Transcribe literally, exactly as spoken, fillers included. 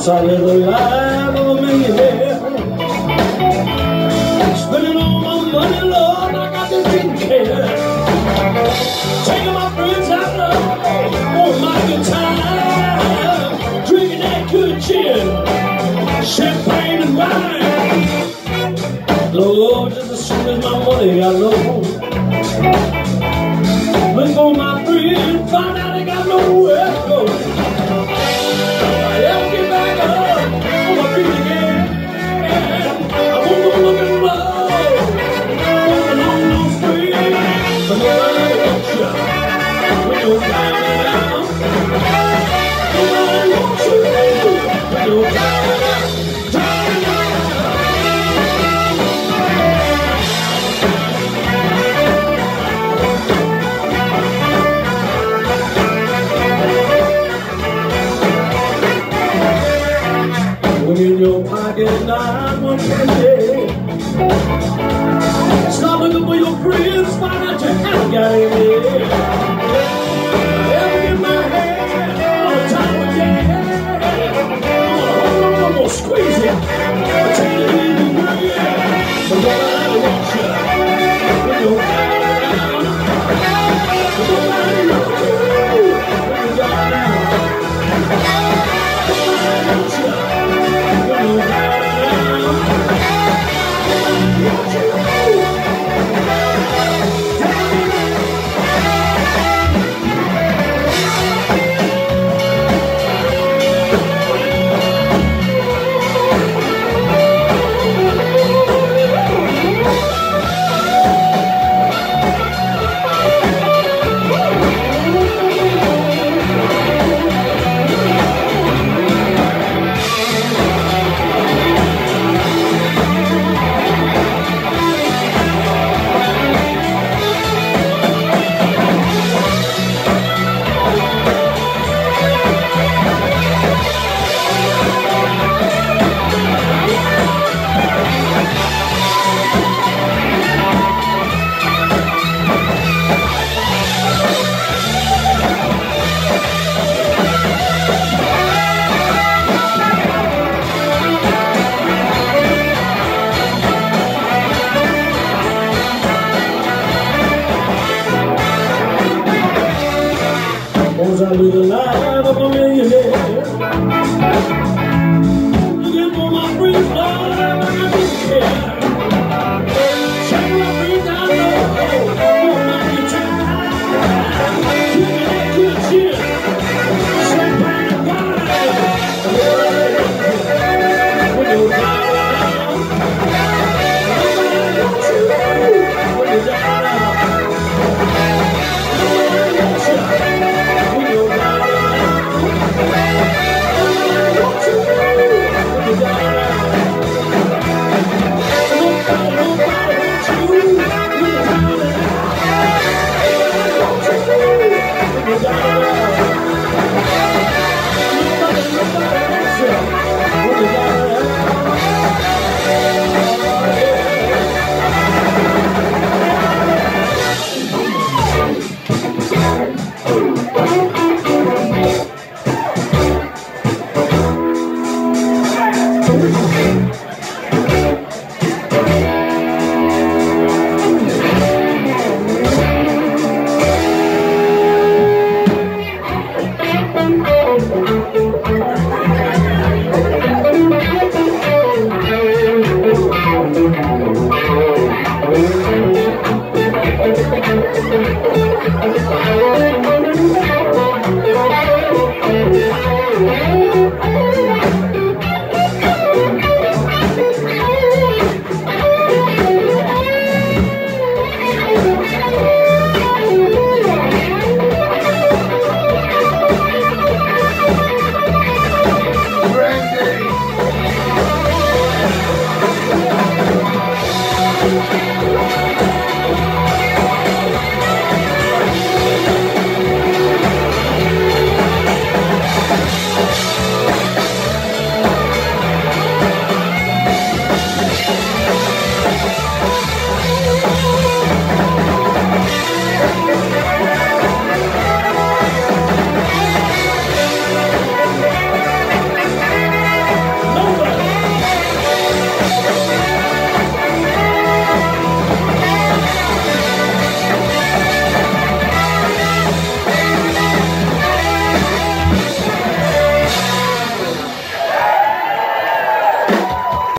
'Cause I live the life of a millionaire. Spending all my money, Lord, I got to didn't care. Taking my friends out on my good time, drinking that good gin, champagne and wine. Lord, just as soon as my money got low, look for my friends, find out they got nowhere to go. In your pocket, nine one penny. Stop looking for your friends, find out you haven't got any. Help in my hand, on top of your head. I'm gonna squeeze it, I'll take it easy, yeah. But nobody wants you when you're down. Nobody wants you when you're down. Nobody wants you. I live the life of a millionaire. Looking for my friends, Lord, I don't care. Check my friends out, Lord, on my guitar. Drinking that good shit, champagne and wine. When you're down, nobody wants you when you're down. Nobody wants you. Thank you.